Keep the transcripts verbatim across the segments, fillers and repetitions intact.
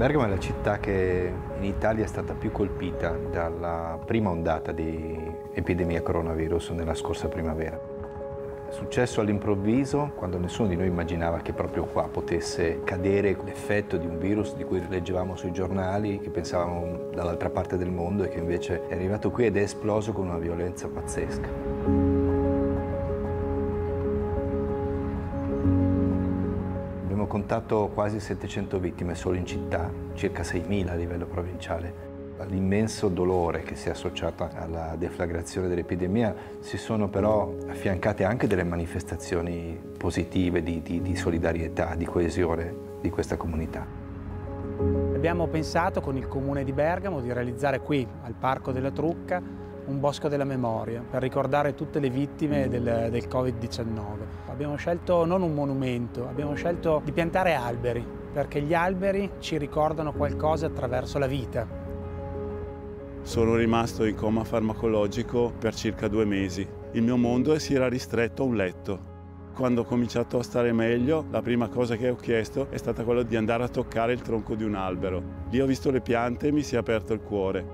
Bergamo è la città che in Italia è stata più colpita dalla prima ondata di epidemia coronavirus nella scorsa primavera. È successo all'improvviso, quando nessuno di noi immaginava che proprio qua potesse cadere l'effetto di un virus di cui leggevamo sui giornali, che pensavamo dall'altra parte del mondo e che invece è arrivato qui ed è esploso con una violenza pazzesca. Abbiamo contato quasi settecento vittime solo in città, circa seimila a livello provinciale. All'immenso dolore che si è associato alla deflagrazione dell'epidemia si sono però affiancate anche delle manifestazioni positive di, di, di solidarietà, di coesione di questa comunità. Abbiamo pensato con il Comune di Bergamo di realizzare qui, al Parco della Trucca, un bosco della memoria per ricordare tutte le vittime del, del Covid diciannove. Abbiamo scelto non un monumento, abbiamo scelto di piantare alberi, perché gli alberi ci ricordano qualcosa attraverso la vita. Sono rimasto in coma farmacologico per circa due mesi. Il mio mondo si era ristretto a un letto. Quando ho cominciato a stare meglio, la prima cosa che ho chiesto è stata quella di andare a toccare il tronco di un albero. Lì ho visto le piante e mi si è aperto il cuore.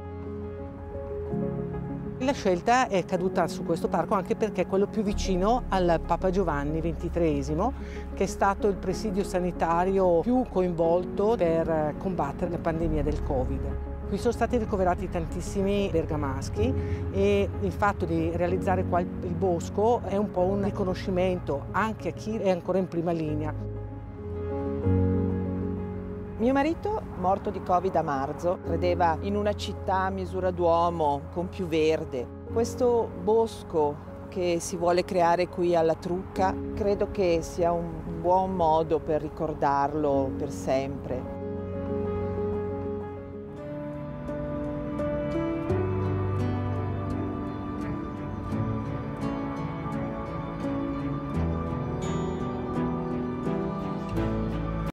La scelta è caduta su questo parco anche perché è quello più vicino al Papa Giovanni ventitreesimo, che è stato il presidio sanitario più coinvolto per combattere la pandemia del Covid. Qui sono stati ricoverati tantissimi bergamaschi e il fatto di realizzare qua il bosco è un po' un riconoscimento anche a chi è ancora in prima linea. Mio marito, morto di Covid a marzo, credeva in una città a misura d'uomo, con più verde. Questo bosco che si vuole creare qui alla Trucca, credo che sia un buon modo per ricordarlo per sempre.